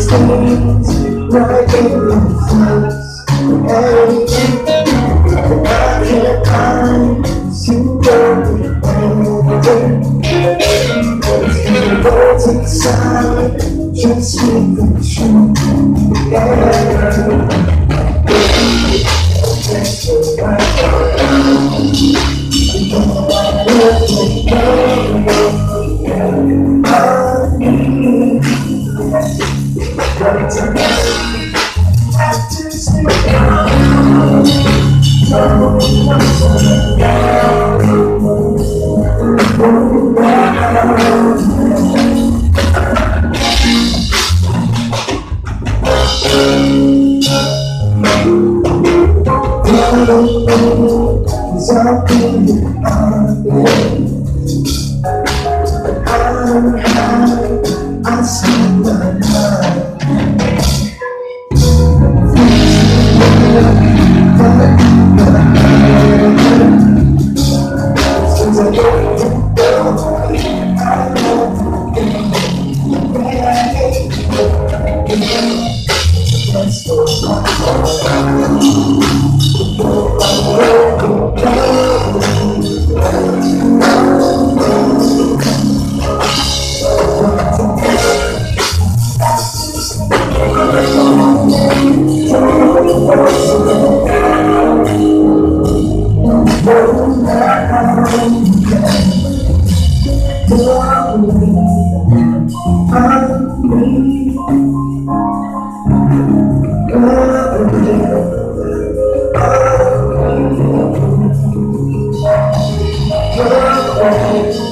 right in your face. Hey, I can't find you the words inside, just speak the truth. Yeah. That's the Cause I've been on I'm high, I see my mind. Since I get to go, I know that's the